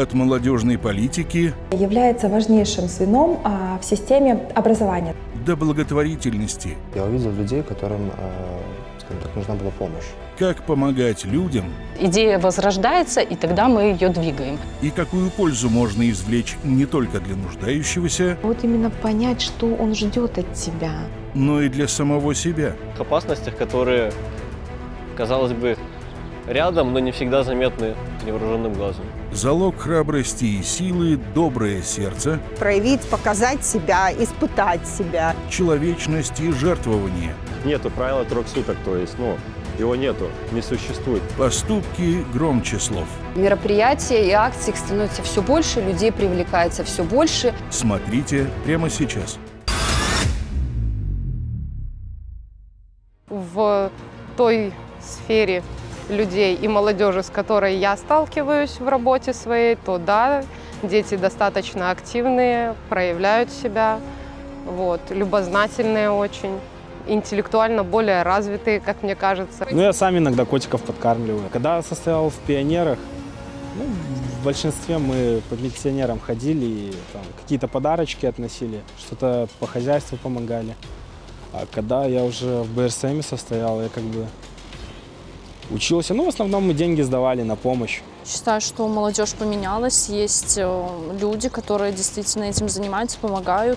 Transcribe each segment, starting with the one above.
От молодежной политики является важнейшим звеном в системе образования. До благотворительности. Я увидел людей, которым, скажем так, нужна была помощь. Как помогать людям. Идея возрождается, и тогда мы ее двигаем. И какую пользу можно извлечь не только для нуждающегося, вот именно понять, что он ждет от тебя, но и для самого себя. К опасностях, которые, казалось бы, рядом, но не всегда заметны невооруженным глазом. Залог храбрости и силы – доброе сердце, проявить, показать себя, испытать себя. Человечность и жертвование. Нету правила 3 суток, то есть, его нету, не существует. Поступки громче слов. Мероприятия и акций становятся все больше, людей привлекается все больше. Смотрите прямо сейчас. В той сфере людей и молодежи, с которой я сталкиваюсь в работе своей, то да, дети достаточно активные, проявляют себя, любознательные очень, интеллектуально более развитые, как мне кажется. Я сам иногда котиков подкармливаю. Когда состоял в пионерах, в большинстве мы по пенсионерам ходили и какие-то подарочки относили, что-то по хозяйству помогали. А когда я уже в БРСМ состоял, я учился. В основном мы деньги сдавали на помощь. Считаю, что молодежь поменялась. Есть люди, которые действительно этим занимаются, помогают.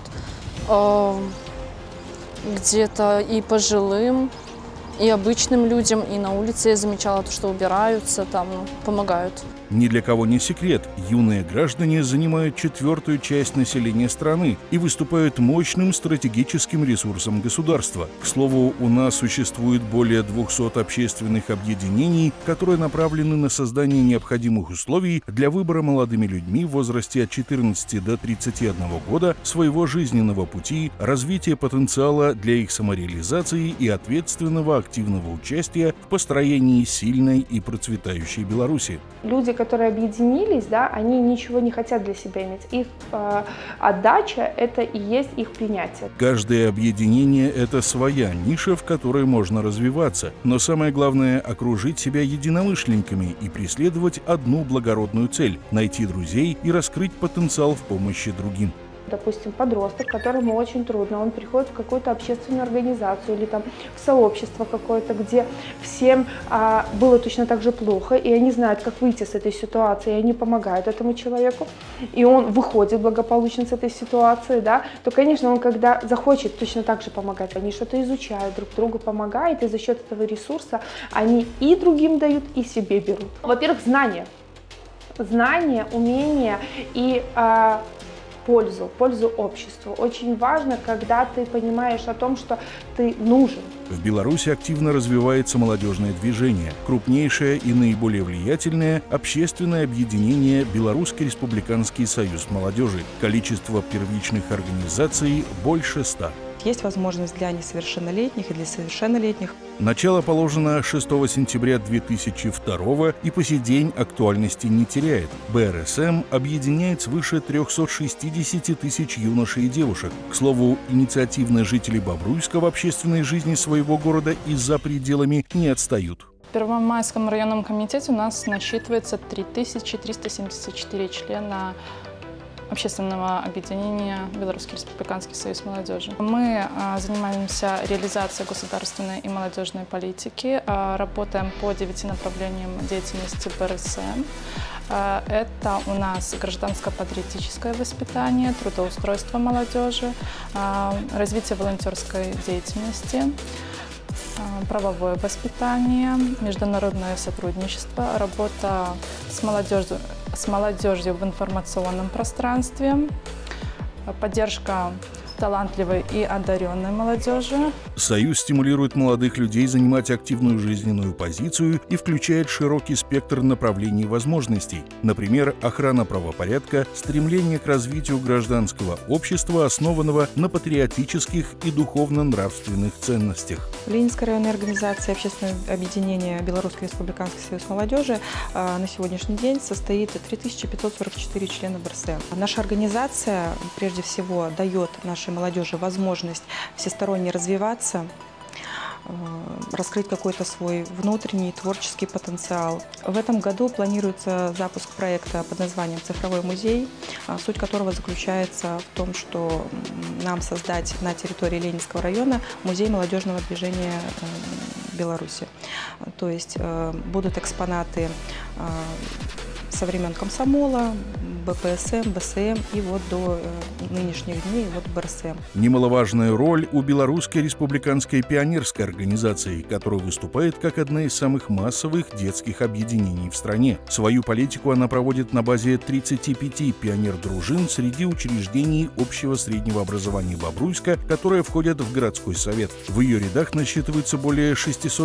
Где-то и пожилым, и обычным людям, и на улице я замечала, что убираются, помогают. Ни для кого не секрет, юные граждане занимают 1/4 часть населения страны и выступают мощным стратегическим ресурсом государства. К слову, у нас существует более 200 общественных объединений, которые направлены на создание необходимых условий для выбора молодыми людьми в возрасте от 14 до 31 года своего жизненного пути, развития потенциала для их самореализации и ответственного активного участия в построении сильной и процветающей Беларуси. Люди, которые объединились, они ничего не хотят для себя иметь. Их отдача – это и есть их принятие. Каждое объединение – это своя ниша, в которой можно развиваться. Но самое главное – окружить себя единомышленниками и преследовать одну благородную цель – найти друзей и раскрыть потенциал в помощи другим. Допустим, подросток, которому очень трудно, он приходит в какую-то общественную организацию или в сообщество какое-то, где всем было точно так же плохо, и они знают, как выйти с этой ситуации, и они помогают этому человеку, и он выходит благополучно с этой ситуации, то, конечно, он когда захочет точно так же помогать, они что-то изучают, друг другу помогают, и за счет этого ресурса они и другим дают, и себе берут. Во-первых, знания, умения и пользу обществу. Очень важно, когда ты понимаешь о том, что ты нужен. В Беларуси активно развивается молодежное движение. Крупнейшее и наиболее влиятельное общественное объединение Белорусский республиканский союз молодежи. Количество первичных организаций больше 100. Есть возможность для несовершеннолетних и для совершеннолетних. Начало положено 6 сентября 2002 и по сей день актуальности не теряет. БРСМ объединяет свыше 360 тысяч юношей и девушек. К слову, инициативные жители Бобруйска в общественной жизни своего города и за пределами не отстают. В Первомайском районном комитете у нас насчитывается 3374 члена общественного объединения Белорусский республиканский союз молодежи. Мы занимаемся реализацией государственной и молодежной политики, работаем по 9 направлениям деятельности БРСМ. Это у нас гражданско-патриотическое воспитание, трудоустройство молодежи, развитие волонтерской деятельности, правовое воспитание, международное сотрудничество, работа с молодежью в информационном пространстве, поддержка талантливой и одаренной молодежи. Союз стимулирует молодых людей занимать активную жизненную позицию и включает широкий спектр направлений и возможностей. Например, охрана правопорядка, стремление к развитию гражданского общества, основанного на патриотических и духовно-нравственных ценностях. Ленинская районная организация общественного объединения Белорусский республиканский союз молодежи на сегодняшний день состоит 3544 члена БРСМ. Наша организация прежде всего дает нашей молодежи возможность всесторонне развиваться, раскрыть какой-то свой внутренний творческий потенциал. В этом году планируется запуск проекта под названием «Цифровой музей», суть которого заключается в том, что нам создать на территории Ленинского района музей молодежного движения Беларуси. То есть будут экспонаты со времен комсомола, БПСМ, БСМ и вот до нынешних дней вот БРСМ. Немаловажная роль у Белорусской республиканской пионерской организации, которая выступает как одна из самых массовых детских объединений в стране. Свою политику она проводит на базе 35 пионер-дружин среди учреждений общего среднего образования Бобруйска, которые входят в городской совет. В ее рядах насчитывается более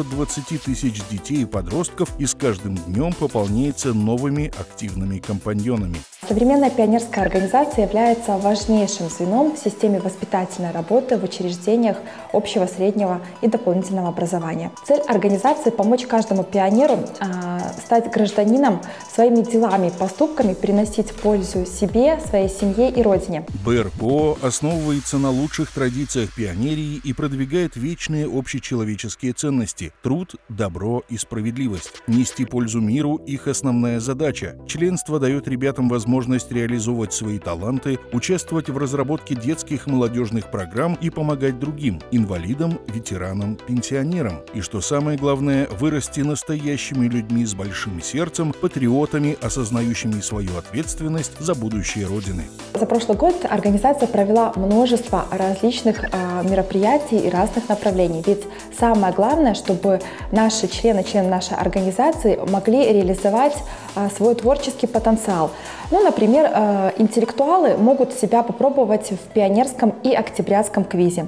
620 тысяч детей и подростков, и с каждым днем пополняется новыми активными компаньонами. Современная пионерская организация является важнейшим звеном в системе воспитательной работы в учреждениях общего, среднего и дополнительного образования. Цель организации – помочь каждому пионеру стать гражданином, своими делами, поступками приносить пользу себе, своей семье и родине. БРПО основывается на лучших традициях пионерии и продвигает вечные общечеловеческие ценности – труд, добро и справедливость. Нести пользу миру – их основная задача. Членство дает ребятам возможность реализовывать свои таланты, участвовать в разработке детских и молодежных программ и помогать другим – инвалидам, ветеранам, пенсионерам. И, что самое главное, вырасти настоящими людьми с большим сердцем, патриотами, осознающими свою ответственность за будущее Родины. За прошлый год организация провела множество различных мероприятий и разных направлений. Ведь самое главное, чтобы наши члены нашей организации могли реализовать свой творческий потенциал. Ну, например, интеллектуалы могут себя попробовать в пионерском и октябрятском квизе.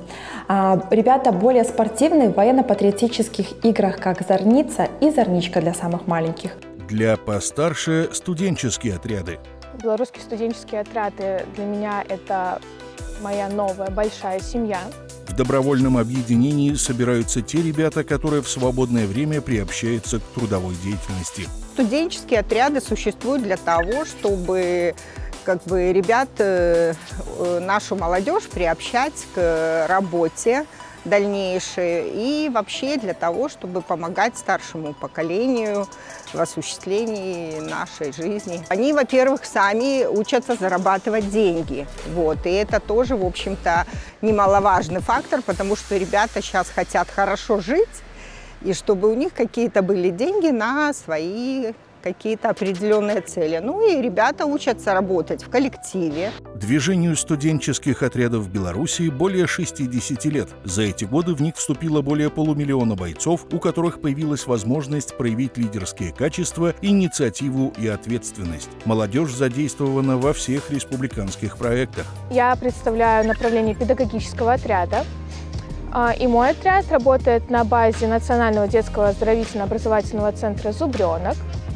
Ребята более спортивные в военно-патриотических играх, как «Зорница» и «Зорничка» для самых маленьких. Для постарше – студенческие отряды. Белорусские студенческие отряды для меня – это моя новая большая семья. В добровольном объединении собираются те ребята, которые в свободное время приобщаются к трудовой деятельности. Студенческие отряды существуют для того, чтобы ребят, нашу молодежь приобщать к работе дальнейшей и вообще для того, чтобы помогать старшему поколению в осуществлении нашей жизни. Они, во-первых, сами учатся зарабатывать деньги. И это тоже, в общем-то, немаловажный фактор, потому что ребята сейчас хотят хорошо жить, и чтобы у них какие-то были деньги на свои какие-то определенные цели. Ну и ребята учатся работать в коллективе. Движению студенческих отрядов в Беларуси более 60 лет. За эти годы в них вступило более полумиллиона бойцов, у которых появилась возможность проявить лидерские качества, инициативу и ответственность. Молодежь задействована во всех республиканских проектах. Я представляю направление педагогического отряда. И мой отряд работает на базе Национального детского оздоровительно-образовательного центра «Зубренок».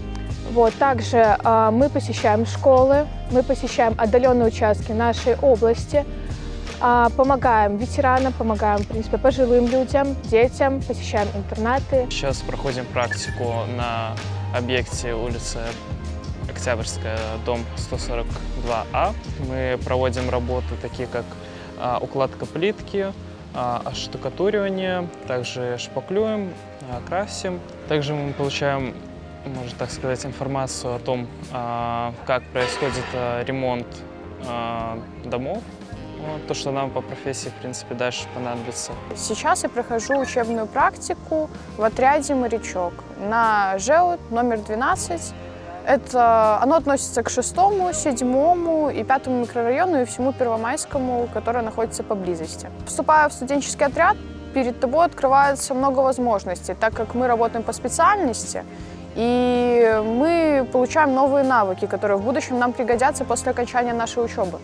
Также мы посещаем школы, мы посещаем отдаленные участки нашей области, помогаем ветеранам, помогаем, в принципе, пожилым людям, детям, посещаем интернаты. Сейчас проходим практику на объекте улицы Октябрьская, дом 142А. Мы проводим работы такие, как укладка плитки, оштукатуривание, также шпаклюем, красим. Также мы получаем, можно так сказать, информацию о том, как происходит ремонт домов. То, что нам по профессии, в принципе, дальше понадобится. Сейчас я прохожу учебную практику в отряде «Морячок» на ЖЭУ номер 12. Оно относится к 6-му, 7-му и 5-му микрорайону и всему Первомайскому, который находится поблизости. Вступая в студенческий отряд, перед тобой открывается много возможностей, так как мы работаем по специальности, и мы получаем новые навыки, которые в будущем нам пригодятся после окончания нашей учебы.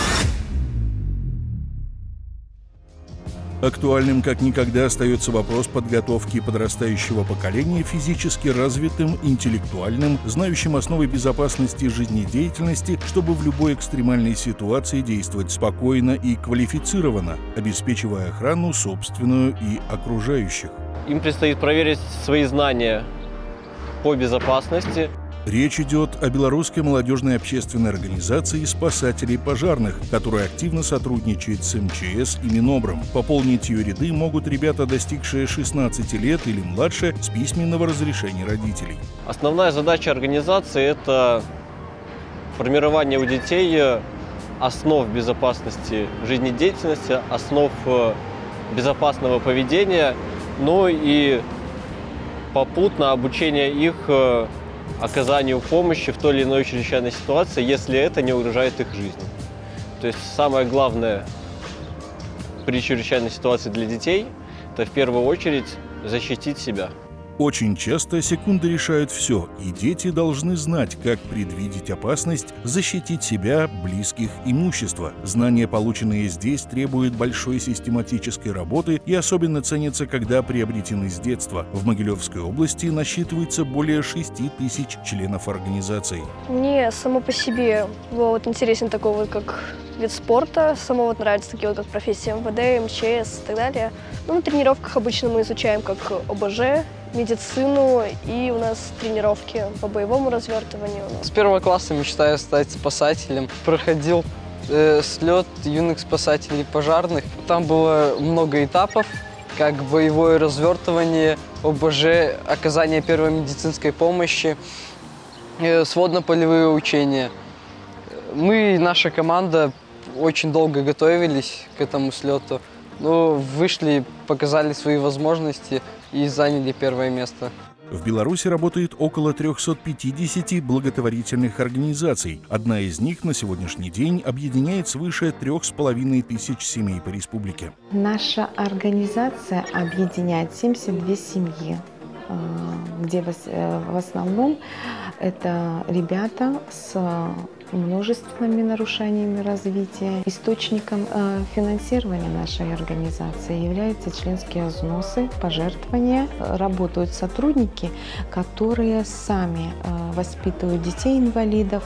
Актуальным как никогда остается вопрос подготовки подрастающего поколения физически развитым, интеллектуальным, знающим основы безопасности жизнедеятельности, чтобы в любой экстремальной ситуации действовать спокойно и квалифицированно, обеспечивая охрану собственную и окружающих. Им предстоит проверить свои знания по безопасности. Речь идет о белорусской молодежной общественной организации спасателей пожарных, которая активно сотрудничает с МЧС и Минобром. Пополнить ее ряды могут ребята, достигшие 16 лет или младше, с письменного разрешения родителей. Основная задача организации – это формирование у детей основ безопасности жизнедеятельности, основ безопасного поведения, но и попутно обучение их оказанию помощи в той или иной чрезвычайной ситуации, если это не угрожает их жизни. То есть самое главное при чрезвычайной ситуации для детей – это в первую очередь защитить себя. Очень часто секунды решают все, и дети должны знать, как предвидеть опасность, защитить себя, близких, имущество. Знания, полученные здесь, требуют большой систематической работы и особенно ценятся, когда приобретены с детства. В Могилевской области насчитывается более 6 тысяч членов организации. Мне само по себе вот интересен такой вот как вид спорта, само вот нравятся такие вот как профессии МВД, МЧС и так далее. Ну, на тренировках обычно мы изучаем как ОБЖ, медицину, и у нас тренировки по боевому развертыванию. С первого класса мечтаю стать спасателем. Проходил слет юных спасателей пожарных. Там было много этапов, как боевое развертывание, ОБЖ, оказание первой медицинской помощи, сводно-полевые учения. Мы, наша команда, очень долго готовились к этому слету. Но вышли, показали свои возможности и заняли первое место. В Беларуси работает около 350 благотворительных организаций. Одна из них на сегодняшний день объединяет свыше 3500 семей по республике. Наша организация объединяет 72 семьи, где в основном это ребята с множественными нарушениями развития. Источником финансирования нашей организации являются членские взносы, пожертвования. Работают сотрудники, которые сами воспитывают детей-инвалидов.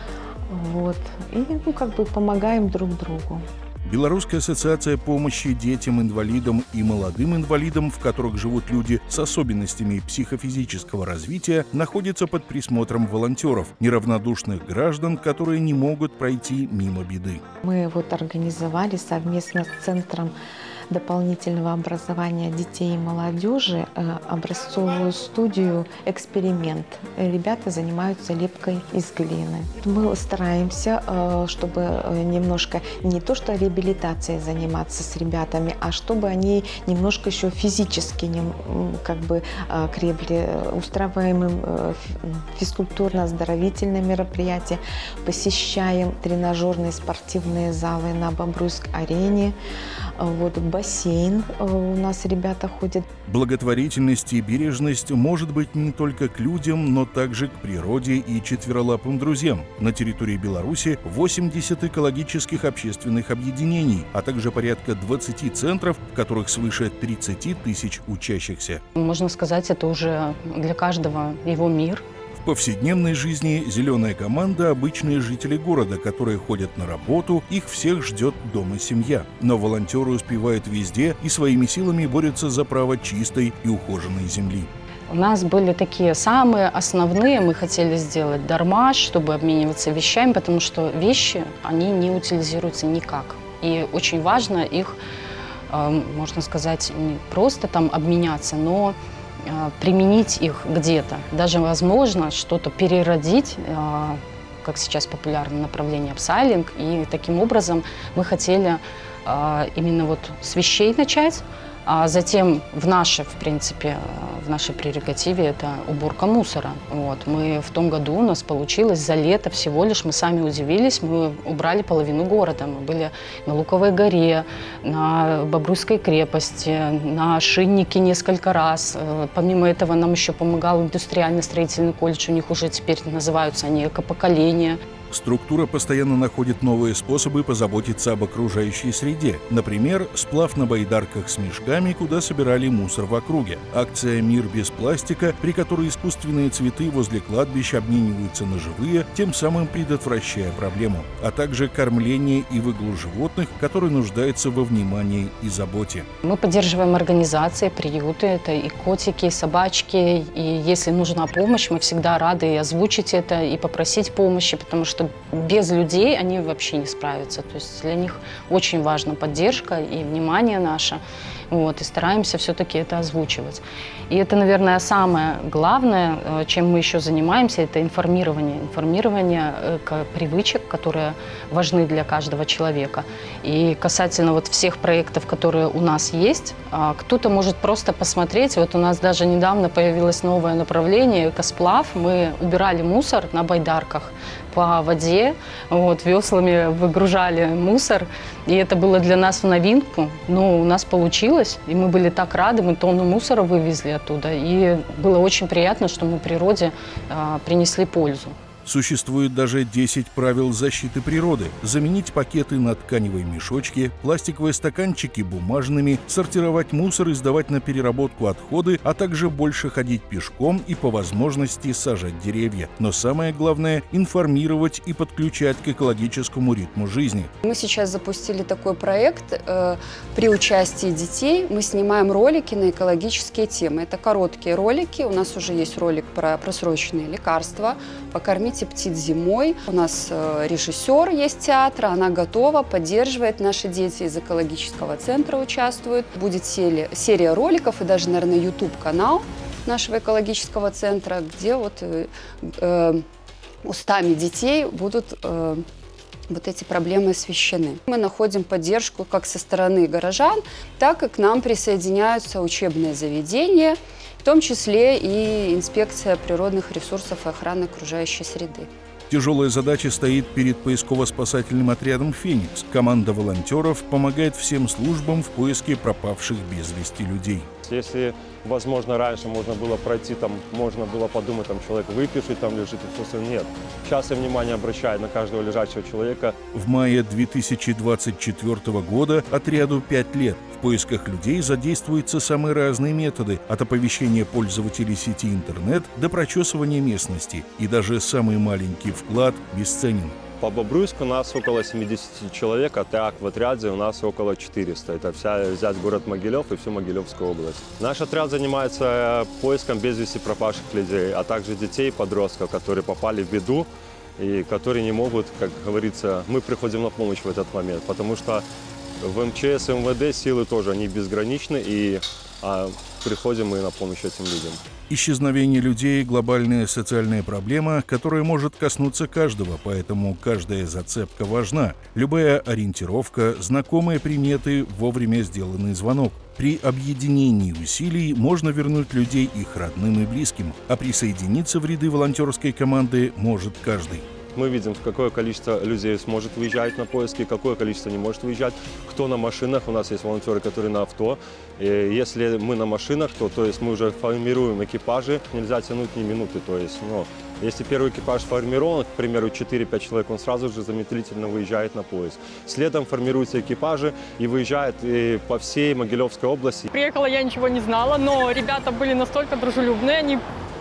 Вот. И помогаем друг другу. Белорусская ассоциация помощи детям-инвалидам и молодым инвалидам, в которых живут люди с особенностями психофизического развития, находится под присмотром волонтеров, неравнодушных граждан, которые не могут пройти мимо беды. Мы организовали совместно с Центром дополнительного образования детей и молодежи образцовую студию «Эксперимент». Ребята занимаются лепкой из глины. Мы стараемся, чтобы немножко не то что реабилитацией заниматься с ребятами, а чтобы они немножко еще физически крепли. Устраиваем им физкультурно-оздоровительные мероприятия, посещаем тренажерные спортивные залы на Бобруйск-арене. Бассейн у нас ребята ходят. Благотворительность и бережность может быть не только к людям, но также к природе и четверолапым друзьям. На территории Беларуси 80 экологических общественных объединений, а также порядка 20 центров, в которых свыше 30 тысяч учащихся. Можно сказать, это уже для каждого его мир. В повседневной жизни «Зеленая команда» – обычные жители города, которые ходят на работу, их всех ждет дома семья. Но волонтеры успевают везде и своими силами борются за право чистой и ухоженной земли. У нас были такие самые основные, мы хотели сделать дармаш, чтобы обмениваться вещами, потому что вещи, они не утилизируются никак. И очень важно их, можно сказать, не просто обменяться, но применить их где-то. Даже возможно что-то переродить, как сейчас популярное направление апсайлинг. И таким образом мы хотели именно с вещей начать, а затем в нашей прерогативе это уборка мусора. Мы в том году у нас получилось за лето всего лишь, мы сами удивились, мы убрали половину города. Мы были на Луковой горе, на Бобруйской крепости, на Шиннике несколько раз. Помимо этого нам еще помогал индустриально-строительный колледж, у них уже теперь называются они «Экопоколение». Структура постоянно находит новые способы позаботиться об окружающей среде. Например, сплав на байдарках с мешками, куда собирали мусор в округе. Акция «Мир без пластика», при которой искусственные цветы возле кладбищ обмениваются на живые, тем самым предотвращая проблему. А также кормление и выгул животных, которые нуждаются во внимании и заботе. Мы поддерживаем организации, приюты, это и котики, и собачки, и если нужна помощь, мы всегда рады и озвучить это, и попросить помощи, потому что без людей они вообще не справятся. То есть для них очень важна поддержка и внимание наше. Вот, и стараемся все-таки это озвучивать. И это, наверное, самое главное, чем мы еще занимаемся, это информирование. Информирование привычек, которые важны для каждого человека. И касательно вот всех проектов, которые у нас есть, кто-то может просто посмотреть. Вот у нас даже недавно появилось новое направление – экосплав. Мы убирали мусор на байдарках по воде, вот, веслами выгружали мусор. И это было для нас в новинку, но у нас получилось, и мы были так рады, мы тонну мусора вывезли оттуда, и было очень приятно, что мы природе принесли пользу. Существует даже 10 правил защиты природы. Заменить пакеты на тканевые мешочки, пластиковые стаканчики бумажными, сортировать мусор и сдавать на переработку отходы, а также больше ходить пешком и по возможности сажать деревья. Но самое главное – информировать и подключать к экологическому ритму жизни. Мы сейчас запустили такой проект при участии детей. Мы снимаем ролики на экологические темы. Это короткие ролики. У нас уже есть ролик про просроченные лекарства, покормите птиц зимой. У нас режиссер есть театра, она готова, поддерживает. Наши дети из экологического центра участвуют. Будет серия роликов и даже, наверное, YouTube-канал нашего экологического центра, где вот устами детей будут вот эти проблемы освещены. Мы находим поддержку как со стороны горожан, так и к нам присоединяются учебные заведения, в том числе и инспекция природных ресурсов и охраны окружающей среды. Тяжелая задача стоит перед поисково-спасательным отрядом «Феникс». Команда волонтеров помогает всем службам в поиске пропавших без вести людей. Если, возможно, раньше можно было пройти, там, можно было подумать, там, человек выпишет, там лежит, и все, нет. Сейчас я внимание обращаю на каждого лежачего человека. В мае 2024 года отряду 5 лет. В поисках людей задействуются самые разные методы, от оповещения пользователей сети интернет до прочесывания местности. И даже самый маленький вклад бесценен. По Бобруйску у нас около 70 человек, а так в отряде у нас около 400. Это взять город Могилев и всю Могилевскую область. Наш отряд занимается поиском без вести пропавших людей, а также детей и подростков, которые попали в беду и которые не могут, как говорится, мы приходим на помощь в этот момент, потому что в МЧС и МВД силы тоже, они безграничны, и приходим мы на помощь этим людям. Исчезновение людей – глобальная социальная проблема, которая может коснуться каждого, поэтому каждая зацепка важна. Любая ориентировка, знакомые приметы, вовремя сделанный звонок. При объединении усилий можно вернуть людей их родным и близким, а присоединиться в ряды волонтерской команды может каждый. Мы видим, какое количество людей сможет выезжать на поиски, какое количество не может выезжать, кто на машинах. У нас есть волонтеры, которые на авто. И если мы на машинах, то есть мы уже формируем экипажи, нельзя тянуть ни минуты. То есть, если первый экипаж формирован, к примеру, 4-5 человек, он сразу же замедлительно выезжает на поиск. Следом формируются экипажи и выезжают по всей Могилевской области. Приехала, я ничего не знала, но ребята были настолько дружелюбные, они...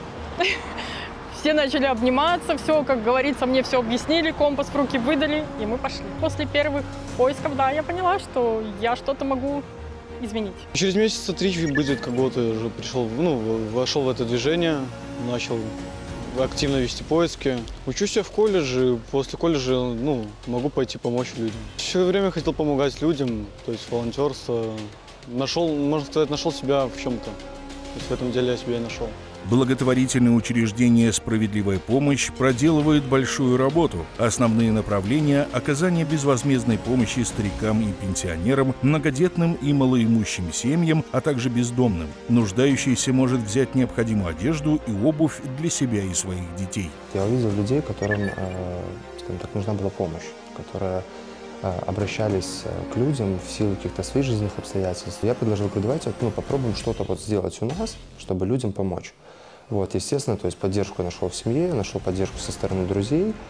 Все начали обниматься, все, как говорится, мне все объяснили, компас в руки выдали, и мы пошли. После первых поисков, да, я поняла, что я что-то могу изменить. Через месяца 3 будет, как будто уже пришел, вошел в это движение, начал активно вести поиски. Учусь я в колледже, после колледжа, могу пойти помочь людям. Все время хотел помогать людям, то есть волонтерство. Нашел, можно сказать, нашел себя в чем-то. То есть в этом деле я себя и нашел. Благотворительное учреждение «Справедливая помощь» проделывает большую работу. Основные направления – оказание безвозмездной помощи старикам и пенсионерам, многодетным и малоимущим семьям, а также бездомным. Нуждающийся может взять необходимую одежду и обувь для себя и своих детей. Я увидел людей, которым, скажем так, нужна была помощь, которые обращались к людям в силу каких-то своих жизненных обстоятельств. Я предложил, говорю, давайте попробуем что-то сделать у нас, чтобы людям помочь. Естественно, то есть поддержку я нашел в семье, нашел поддержку со стороны друзей.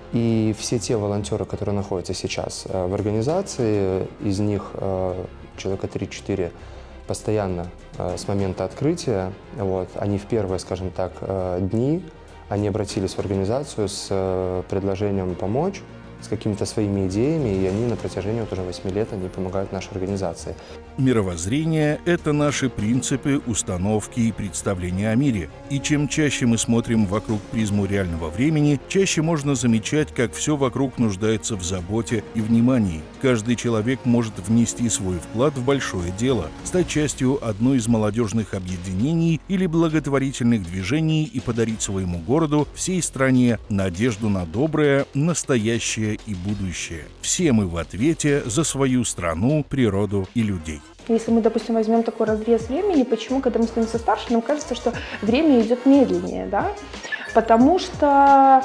И все те волонтеры, которые находятся сейчас в организации, из них человека 3-4 постоянно с момента открытия, они в первые, скажем так, дни, они обратились в организацию с предложением помочь, с какими-то своими идеями, и они на протяжении уже 8 лет они помогают нашей организации. Мировоззрение – это наши принципы, установки и представления о мире. И чем чаще мы смотрим вокруг призму реального времени, чаще можно замечать, как все вокруг нуждается в заботе и внимании. Каждый человек может внести свой вклад в большое дело, стать частью одной из молодежных объединений или благотворительных движений и подарить своему городу, всей стране надежду на доброе, настоящее и будущее. Все мы в ответе за свою страну, природу и людей. Если мы, допустим, возьмем такой разрез времени, почему, когда мы становимся старше, нам кажется, что время идет медленнее, да? Потому что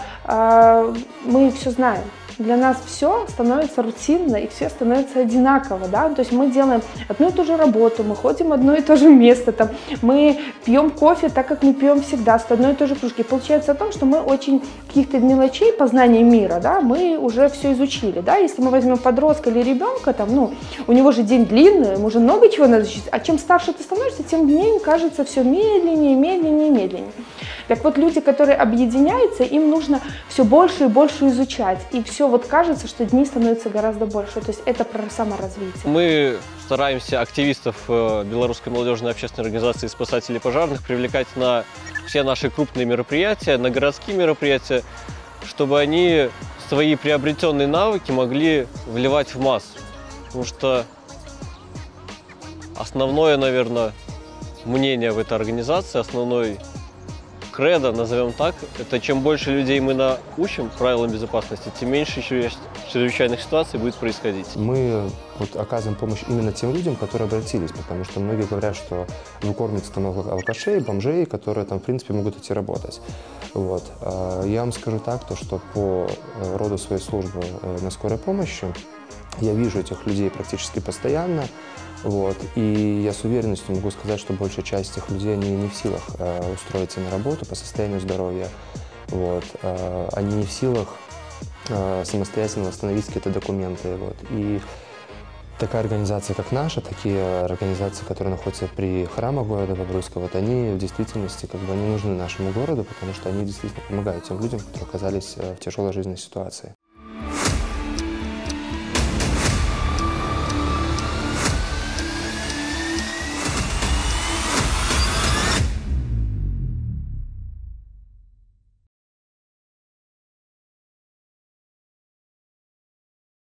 мы все знаем. Для нас все становится рутинно и все становится одинаково, да, то есть мы делаем одну и ту же работу, мы ходим в одно и то же место, там, мы пьем кофе так, как мы пьем всегда, с одной и той же кружки. Получается о том, что мы очень каких-то мелочей познания мира, да, мы уже все изучили, да, если мы возьмем подростка или ребенка, там, ну, у него же день длинный, ему уже много чего надо изучить, а чем старше ты становишься, тем дней кажется все медленнее, медленнее, медленнее. Так вот, люди, которые объединяются, им нужно все больше и больше изучать, и все вот кажется, что дней становится гораздо больше, то есть это про саморазвитие. Мы стараемся активистов Белорусской молодежной общественной организации «Спасатели пожарных» привлекать на все наши крупные мероприятия, на городские мероприятия, чтобы они свои приобретенные навыки могли вливать в массы. Потому что основное, наверное, мнение в этой организации, основной кредо, назовем так, это чем больше людей мы научим правилам безопасности, тем меньше чрезвычайных ситуаций будет происходить. Мы оказываем помощь именно тем людям, которые обратились, потому что многие говорят, что вы кормите там алкашей, бомжей, которые там в принципе могут идти работать. Вот. Я вам скажу так, то, что по роду своей службы на скорой помощи я вижу этих людей практически постоянно. Вот. И я с уверенностью могу сказать, что большая часть этих людей они не в силах устроиться на работу по состоянию здоровья. Вот. Они не в силах самостоятельно восстановить какие-то документы. Вот. И такая организация, как наша, такие организации, которые находятся при храмах города Бобруйска, вот они в действительности они нужны нашему городу, потому что они действительно помогают тем людям, которые оказались в тяжелой жизненной ситуации.